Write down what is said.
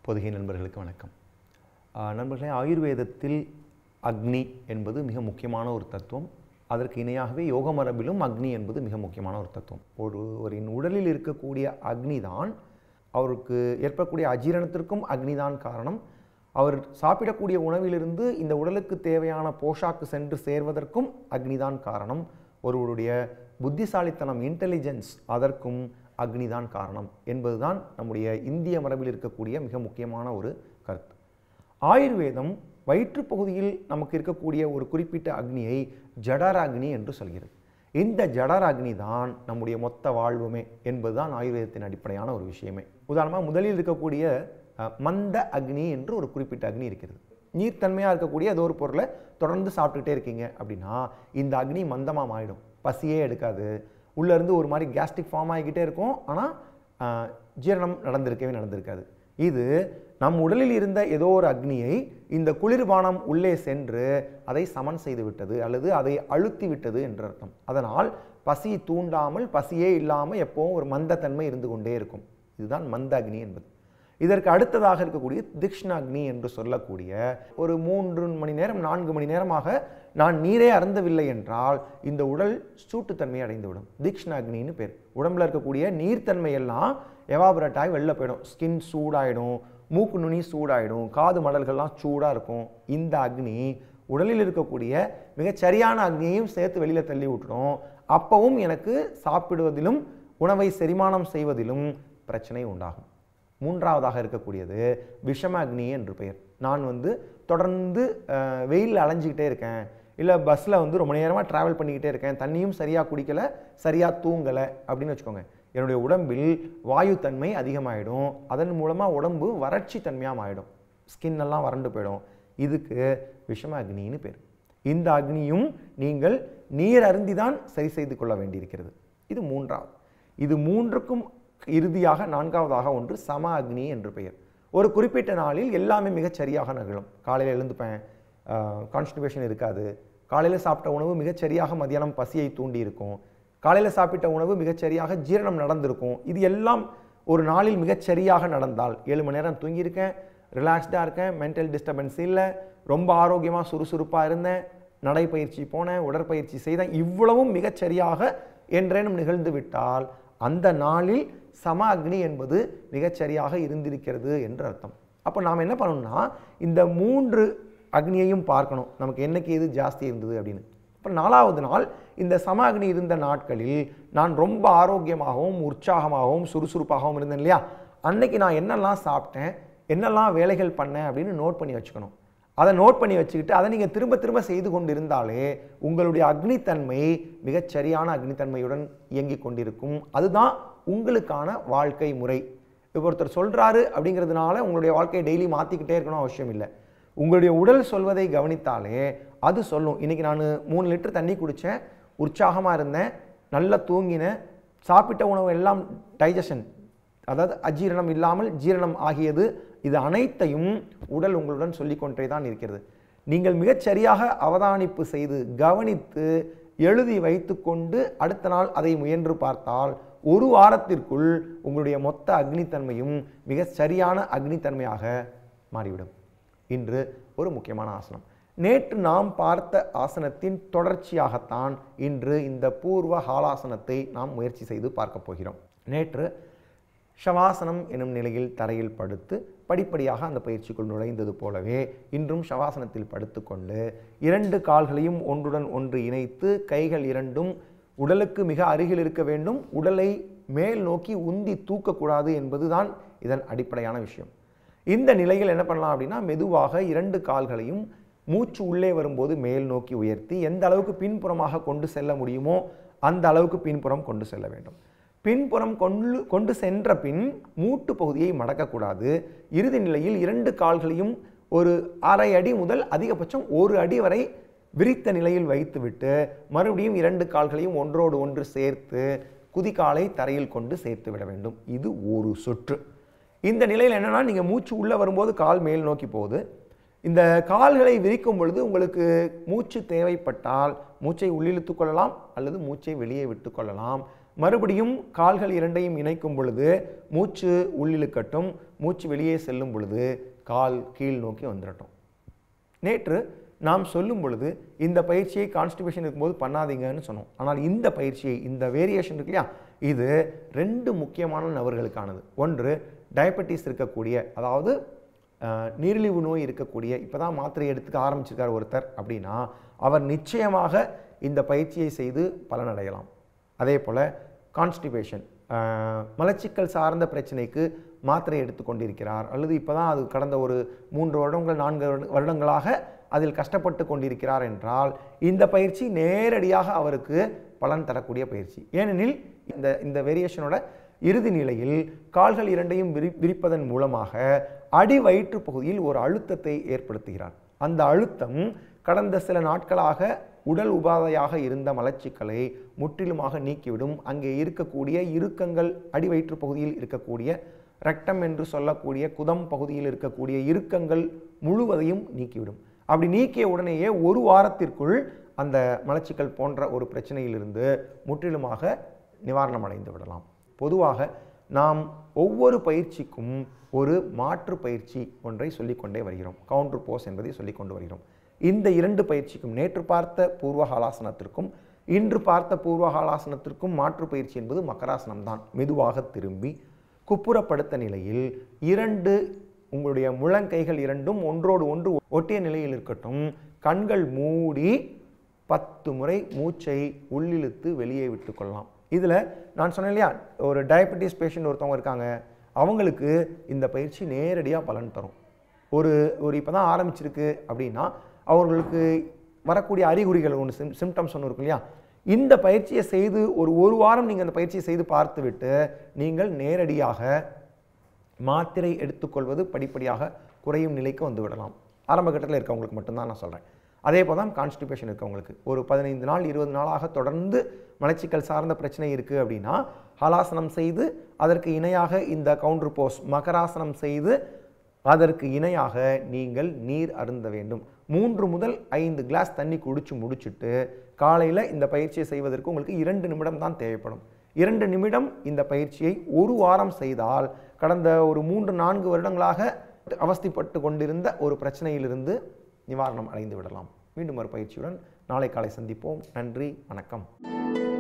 பொதுகை நண்பர்களுக்கு வணக்கம். நண்பர்களே, ஆயுர்வேதத்தில் அக்னி என்பது மிக முக்கியமான ஒரு தத்துவம். அதற்கு இணையாகவே யோக மரபிலும் அக்னி என்பது மிக முக்கியமான ஒரு தத்துவம். ஒருவரின் உடலில் இருக்கக்கூடிய அக்னி தான் அவருக்கு ஏற்படக்கூடிய அஜீரணத்திற்கும் அக்னிதான் காரணம். அவர் சாப்பிடக்கூடிய உணவிலிருந்து இந்த உடலுக்கு தேவையான போஷாக்கு சென்று சேர்வதற்கும் அக்னிதான் காரணம். ஒருவருடைய புத்திசாலித்தனம், இன்டெலிஜென்ஸ், அதற்கும் அக்னிதான் காரணம் என்பதுதான் நம்முடைய இந்திய மரபில் இருக்கக்கூடிய மிக முக்கியமான ஒரு கருத்து. ஆயுர்வேதம் வயிற்றுப்பகுதியில் நமக்கு இருக்கக்கூடிய ஒரு குறிப்பிட்ட அக்னியை ஜடராக்னி என்று சொல்கிறது. இந்த ஜடராக்னி தான் நம்முடைய மொத்த வாழ்வுமே என்பதுதான் ஆயுர்வேதத்தின் அடிப்படையான ஒரு விஷயமே. உதாரணமாக முதலில் இருக்கக்கூடிய மந்த அக்னி என்று ஒரு குறிப்பிட்ட அக்னி இருக்கிறது. நீர்த்தன்மையாக இருக்கக்கூடிய ஏதோ ஒரு பொருளை தொடர்ந்து சாப்பிட்டுட்டே இருக்கீங்க அப்படின்னா இந்த அக்னி மந்தமாக மாறிடும், பசியே எடுக்காது, உள்ளேருந்து ஒரு மாதிரி கேஸ்ட்ரிக் ஃபார்ம் ஆகிக்கிட்டே இருக்கும், ஆனால் ஜீரணம் நடந்திருக்காது. இது நம் உடலில் இருந்த ஏதோ ஒரு அக்னியை இந்த குளிர்பானம் உள்ளே சென்று அதை சமன் செய்து விட்டது அல்லது அதை அழுத்தி விட்டது என்ற அர்த்தம். அதனால் பசி தூண்டாமல், பசியே இல்லாமல் எப்போவும் ஒரு மந்தத்தன்மை இருந்து கொண்டே இருக்கும். இதுதான் மந்த அக்னி என்பது. இதற்கு அடுத்ததாக இருக்கக்கூடிய திக்ஷ்ணாக்னி என்று சொல்லக்கூடிய ஒரு 3 மணி நேரம் 4 மணி நேரமாக நான் நீரே அருந்தவில்லை என்றால் இந்த உடல் சூட்டுத்தன்மையை அடைந்துவிடும். திக்ஷ்ணாக்னின்னு பேர். உடம்புல இருக்கக்கூடிய நீர்த்தன்மை எல்லாம் எவாபரேட் ஆகி வெளில போயிடும். ஸ்கின் சூடாயிடும், மூக்கு நுனி சூடாயிடும், காது மடல்கள்லாம் சூடாக இருக்கும். இந்த அக்னி உடலில் இருக்கக்கூடிய மிகச்சரியான அக்னியையும் சேர்த்து வெளியில் தள்ளி விட்டுடும். அப்பவும் எனக்கு சாப்பிடுவதிலும் உணவை செரிமானம் செய்வதிலும் பிரச்சனை உண்டாகும். மூன்றாவதாக இருக்கக்கூடியது விஷம அக்னி என்று பெயர். நான் தொடர்ந்து வெயிலில் அலைஞ்சிக்கிட்டே இருக்கேன், இல்லை பஸ்ஸில் ரொம்ப நேரமாக ட்ராவல் பண்ணிக்கிட்டே இருக்கேன், தண்ணியும் சரியாக குடிக்கலை, சரியாக தூங்கலை அப்படின்னு வச்சுக்கோங்க. என்னுடைய உடம்பில் வாயு தன்மை அதிகமாகிடும். அதன் மூலமாக உடம்பு வறட்சி தன்மையாக ஆகிடும், ஸ்கின் எல்லாம் வறண்டு போயிடும். இதுக்கு விஷம அக்னின்னு பேர். இந்த அக்னியும் நீங்கள் நீர் அருந்தி தான் சரி செய்து கொள்ள வேண்டியிருக்கிறது. இது மூன்றாவது. இது மூன்றுக்கும் இறுதியாக நான்காவதாக ஒன்று சம அக்னி என்று பெயர். ஒரு குறிப்பிட்ட நாளில் எல்லாமே மிகச்சரியாக நிகழும். காலையில் எழுந்துப்பேன், கான்ஸ்டிபேஷன் இருக்காது. காலையில் சாப்பிட்ட உணவு மிகச்சரியாக மதியானம் பசியை தூண்டி இருக்கும். காலையில் சாப்பிட்ட உணவு மிகச்சரியாக ஜீரணம் நடந்திருக்கும். இது எல்லாம் ஒரு நாளில் மிகச்சரியாக நடந்தால் 7 மணி நேரம் தூங்கியிருக்கேன், ரிலாக்ஸ்டாக இருக்கேன், மென்டல் டிஸ்டர்பன்ஸ் இல்லை, ரொம்ப ஆரோக்கியமாக சுறுசுறுப்பாக இருந்தேன், நடைப்பயிற்சி போனேன், உடற்பயிற்சி செய்தேன், இவ்வளவும் மிகச்சரியாக என்றேனும் நிகழ்ந்து விட்டால் அந்த நாளில் சம அக்னி என்பது மிகச்சரியாக இருந்திருக்கிறது என்று அர்த்தம். அப்போ நாம் என்ன பண்ணணும்னா இந்த 3 அக்னியையும் பார்க்கணும், நமக்கு என்னைக்கு எது ஜாஸ்தி இருந்தது அப்படின்னு. இப்போ 4வது நாள் இந்த சம அக்னி இருந்த நாட்களில் நான் ரொம்ப ஆரோக்கியமாகவும் உற்சாகமாகவும் சுறுசுறுப்பாகவும் இருந்தேன் இல்லையா, அன்னைக்கு நான் என்னெல்லாம் சாப்பிட்டேன், என்னெல்லாம் வேலைகள் பண்ணேன் அப்படின்னு நோட் பண்ணி வச்சுக்கணும். அதை நோட் பண்ணி வச்சுக்கிட்டு அதை நீங்கள் திரும்ப திரும்ப செய்து கொண்டு இருந்தாலே உங்களுடைய அக்னித்தன்மை மிகச்சரியான அக்னித்தன்மையுடன் இயங்கி கொண்டிருக்கும். அதுதான் உங்களுக்கான வாழ்க்கை முறை. இப்போ ஒருத்தர் சொல்கிறாரு அப்படிங்கிறதுனால உங்களுடைய வாழ்க்கையை டெய்லி மாற்றிக்கிட்டே இருக்கணும் அவசியம் இல்லை. உங்களுடைய உடல் சொல்வதை கவனித்தாலே அது சொல்லும். இன்றைக்கி நான் 3 லிட்டர் தண்ணி குடித்தேன், உற்சாகமாக இருந்தேன், நல்லா தூங்கினேன், சாப்பிட்ட உணவு எல்லாம் டைஜஷன், அதாவது அஜீரணம் இல்லாமல் ஜீரணம் ஆகியது. இது அனைத்தையும் உடல் உங்களுடன் சொல்லிக்கொண்டே தான் இருக்கிறது. நீங்கள் மிகச்சரியாக அவதானிப்பு செய்து கவனித்து எழுதி வைத்து கொண்டு அடுத்த நாள் அதை முயன்று பார்த்தால் 1 வாரத்திற்குள் உங்களுடைய மொத்த அக்னித்தன்மையும் மிக சரியான அக்னித்தன்மையாக மாறிவிடும். இன்று ஒரு முக்கியமான ஆசனம். நேற்று நாம் பார்த்த ஆசனத்தின் தொடர்ச்சியாகத்தான் இன்று இந்த பூர்வ ஹாலாசனத்தை நாம் முயற்சி செய்து பார்க்க போகிறோம். நேற்று ஷவாசனம் எனும் நிலையில் தரையில் படுத்து படிப்படியாக அந்த பயிற்சிக்குள் நுழைந்தது போலவே இன்றும் ஷவாசனத்தில் படுத்துக்கொண்டு 2 கால்களையும் ஒன்றுடன் ஒன்று இணைத்து கைகள் இரண்டும் உடலுக்கு மிக அருகில் இருக்க வேண்டும். உடலை மேல் நோக்கி உந்தி தூக்கக்கூடாது என்பதுதான் இதன் அடிப்படையான விஷயம். இந்த நிலையில் என்ன பண்ணலாம் அப்படின்னா மெதுவாக 2 கால்களையும் மூச்சு உள்ளே வரும்போது மேல் நோக்கி உயர்த்தி எந்த அளவுக்கு பின்புறமாக கொண்டு செல்ல முடியுமோ அந்த அளவுக்கு பின்புறம் கொண்டு செல்ல வேண்டும். பின்புறம் கொண்டு சென்ற பின் மூட்டு பகுதியை மடக்கக்கூடாது. இறுதி நிலையில் 2 கால்களையும் ஒரு 1/2 அடி முதல் அதிகபட்சம் 1 அடி வரை விரித்த நிலையில் வைத்துவிட்டு மறுபடியும் 2 கால்களையும் ஒன்றோடு ஒன்று சேர்த்து குதிகாலை தரையில் கொண்டு சேர்த்து விட வேண்டும். இது ஒரு சுற்று. இந்த நிலையில் என்னன்னா, நீங்கள் மூச்சு உள்ளே வரும்போது கால் மேல் நோக்கி போகுது. இந்த கால்களை விரிக்கும் பொழுது உங்களுக்கு மூச்சு தேவைப்பட்டால் மூச்சை உள்ளிழுத்து கொள்ளலாம் அல்லது மூச்சை வெளியே விட்டு கொள்ளலாம். மறுபடியும் கால்கள் இரண்டையும் இணைக்கும் பொழுது மூச்சு உள்ளிழுக்கட்டும், மூச்சு வெளியே செல்லும் பொழுது கால் கீழ் நோக்கி வந்துடட்டும். நேற்று நாம் சொல்லும் பொழுது இந்த பயிற்சியை கான்ஸ்டிபேஷன் இருக்கும்போது பண்ணாதீங்கன்னு சொன்னோம். ஆனால் இந்த பயிற்சியை, இந்த வேரியேஷன் இருக்கு இல்லையா, இது 2 முக்கியமான நபர்களுக்கானது. ஒன்று டயபெட்டிஸ் இருக்கக்கூடிய, அதாவது நீரிழிவு நோய் இருக்கக்கூடிய, இப்போ தான் மாத்திரை எடுத்துக்க ஆரம்பிச்சிருக்கார் ஒருத்தர் அப்படின்னா அவர் நிச்சயமாக இந்த பயிற்சியை செய்து பலனடையலாம். அதே போல் கான்ஸ்டிபேஷன், மலச்சிக்கல் சார்ந்த பிரச்சனைக்கு மாத்திரை எடுத்துக்கொண்டிருக்கிறார், அல்லது இப்போ தான் அது கடந்த ஒரு 3 வருடங்கள் 4 வருடங்களாக அதில் கஷ்டப்பட்டு கொண்டிருக்கிறார் என்றால் இந்த பயிற்சி நேரடியாக அவருக்கு பலன் தரக்கூடிய பயிற்சி. ஏனெனில் இந்த வேரியேஷனோட இறுதி நிலையில் கால்கள் இரண்டையும் விரிப்பதன் மூலமாக அடி வயிற்று பகுதியில் ஒரு அழுத்தத்தை ஏற்படுத்துகிறார். அந்த அழுத்தம் கடந்த சில நாட்களாக உடல் உபாதையாக இருந்த மலச்சிக்கலை முற்றிலுமாக நீக்கிவிடும். அங்கே இருக்கக்கூடிய இறுக்கங்கள், அடி வயிற்று பகுதியில் இருக்கக்கூடிய ரெக்டம் என்று சொல்லக்கூடிய குதம் பகுதியில் இருக்கக்கூடிய இறுக்கங்கள் முழுவதையும் நீக்கிவிடும். அப்படி நீக்கிய உடனேயே ஒரு வாரத்திற்குள் அந்த மலச்சிக்கல் போன்ற ஒரு பிரச்சனையிலிருந்து முற்றிலுமாக நிவாரணம் அடைந்து விடலாம். பொதுவாக நாம் ஒவ்வொரு பயிற்சிக்கும் ஒரு மாற்று பயிற்சி ஒன்றை சொல்லிக்கொண்டே வருகிறோம். கவுண்டர் போஸ் என்பதை சொல்லிக்கொண்டு வருகிறோம். இந்த 2 பயிற்சிக்கும், நேற்று பார்த்த பூர்வகாலாசனத்திற்கும் இன்று பார்த்த பூர்வகாலாசனத்திற்கும் மாற்று பயிற்சி என்பது மக்கராசனம் தான். மெதுவாக திரும்பி குப்புறப்படுத்த நிலையில் 2 உங்களுடைய முழங்கைகள் இரண்டும் ஒன்றோடு ஒன்று ஒட்டிய நிலையில் இருக்கட்டும். கண்கள் மூடி 10 முறை மூச்சை உள்ளிழுத்து வெளியே விட்டு கொள்ளலாம். இதில் நான் சொன்னேன் இல்லையா, ஒரு டயபெட்டிஸ் பேஷண்ட் ஒருத்தவங்க இருக்காங்க, அவங்களுக்கு இந்த பயிற்சி நேரடியாக பலன் தரும். ஒரு இப்போ தான் ஆரம்பிச்சிருக்கு அப்படின்னா அவர்களுக்கு வரக்கூடிய அறிகுறிகள் ஒன்று, சிம்டம்ஸ் ஒன்று இருக்கும் இல்லையா, இந்த பயிற்சியை செய்து ஒரு வாரம் நீங்கள் அந்த பயிற்சியை செய்து பார்த்துவிட்டு நீங்கள் நேரடியாக மாத்திரை எடுத்துக்கொள்வது படிப்படியாக குறையும் நிலைக்கு வந்து விடலாம். ஆரம்ப கட்டத்தில் இருக்கவங்களுக்கு மட்டும்தான் நான் சொல்கிறேன். அதே போல் தான் கான்ஸ்டிபேஷன் இருக்கவங்களுக்கு ஒரு 15 நாள் 20 நாளாக தொடர்ந்து மலச்சிக்கல் சார்ந்த பிரச்சனை இருக்குது அப்படின்னா ஹலாசனம் செய்து அதற்கு இணையாக இந்த கவுண்டர் போஸ் மகராசனம் செய்து அதற்கு இணையாக நீங்கள் நீர் அருந்த வேண்டும். 3 முதல் 5 கிளாஸ் தண்ணி குடிச்சு முடிச்சுட்டு காலையில் இந்த பயிற்சியை செய்வதற்கு உங்களுக்கு 2 நிமிடம் தான் தேவைப்படும். 2 நிமிடம் இந்த பயிற்சியை ஒரு வாரம் செய்தால் கடந்த ஒரு 3-4 வருடங்களாக அவஸ்தைப்பட்டு கொண்டிருந்த ஒரு பிரச்சனையிலிருந்து நிவாரணம் அடைந்து விடலாம். மீண்டும் ஒரு பயிற்சியுடன் நாளை காலை சந்திப்போம். நன்றி, வணக்கம்.